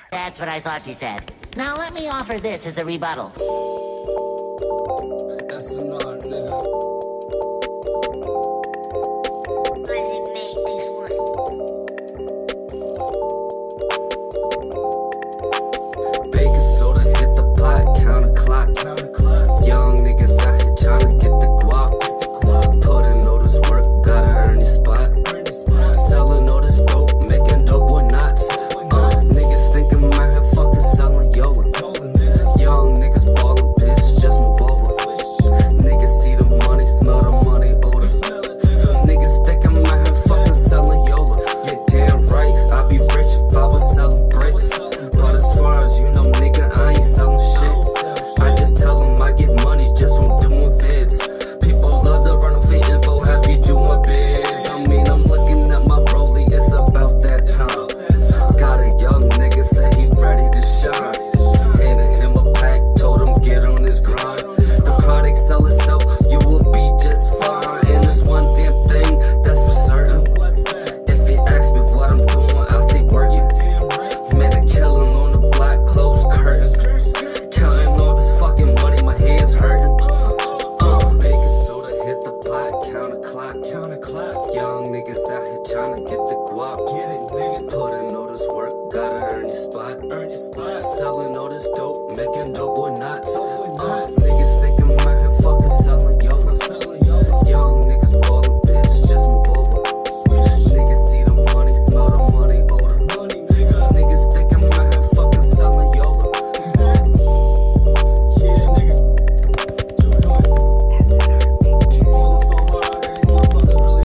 That's what I thought she said. Now let me offer this as a rebuttal. Young niggas out here tryna get the guap. Putting all this work, gotta earn your spot. Selling all this dope, making dope boy knots. Niggas thinking I'm out here fucking selling YOLA. Young niggas ballin', bitch, just move over. Niggas see the money, smell the money odor. So niggas think I'm out here fucking selling YOLA. Yeah, damn right, I'd be rich if I was selling bricks. But as far as you know, nigga, I ain't selling shit. I just tell them I get money just from doing vids. People love to run off the info, have you doing biz? I mean, I'm looking at my rollie, it's about that time. Got a young nigga, say he ready to shine. Handed him a pack, told him get on his grind. The product sell itself, you will be just fine. And there's one damn thing that's for certain. If you ask me what I'm doing, I'll say working. Made a killing on the block, closed curtains. Counting all this fucking money, my head's hurting. Baking soda hit the pot, counter clock. Young niggas out here tryna get the guap. Putting all this work, gotta earn your spot. Selling all this dope, making